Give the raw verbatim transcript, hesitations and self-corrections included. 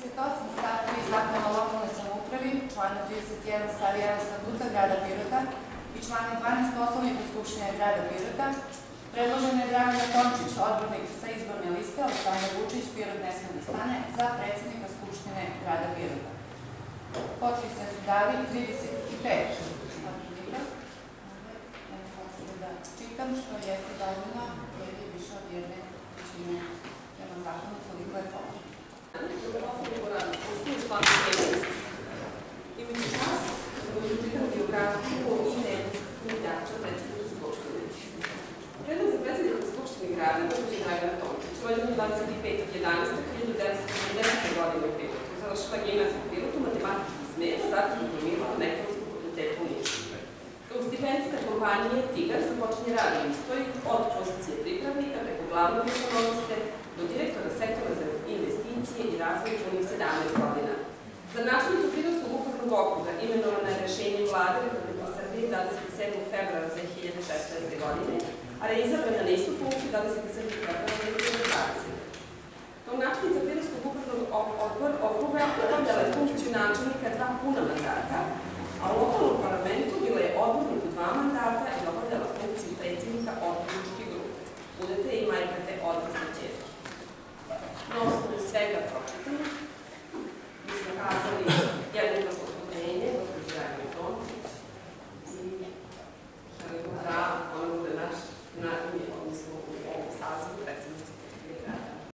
trideset osam stav tri Zakona o lokalnoj samoupravi, člana trideset jedan stav jedan Statuta grada Pirota i člana dvanaest Poslovnika Skupštine grada Pirota, predložen je Dragana Tončić, odbornik sa izborne liste, Aleksandar Vučić, Pirot ne sme da stane, za predsednika Skupštine grada Pirota. Potpise su dali trideset pet odbornika. Nema potrebe da čitam, što jeste dovoljno, jer je više od jedne trećine prema zakonu koliko je potrebno. Imajući čast da vam čitam biografiju i neku kandidata predsednika Skupštine. Predlog za predsednika Skupštine grada gospođa Dragana Tončić, rođena dvadeset petog jedanaestog hiljadu devetsto sedamdesete. godine u Pirotu, završila gimnaziju u Pirotu, matematički smer, zatim diplomirala na Ekonomskom fakultetu u Nišu. Kao stipendijska kompanija Tigar započinje rad u istoj od pozicije pripravnika preko glavnog ekonomiste do direktora sektora za investicije i razvoj punih sedamnaest godina. Za načelnicu Pirotskog upravnog okruga imenovana je rešenjem Vlade Republike Srbije dvadeset sedmog februara dve hiljade šesnaeste. godine, a reizabrana na istu funkciju dvadeset sedmog februara dve hiljade dvadesete. Kao načelnica Pirotskog upravnog okruga obavljala je funkciju načelnika dva puna mandata, a u lokalnom parlamentu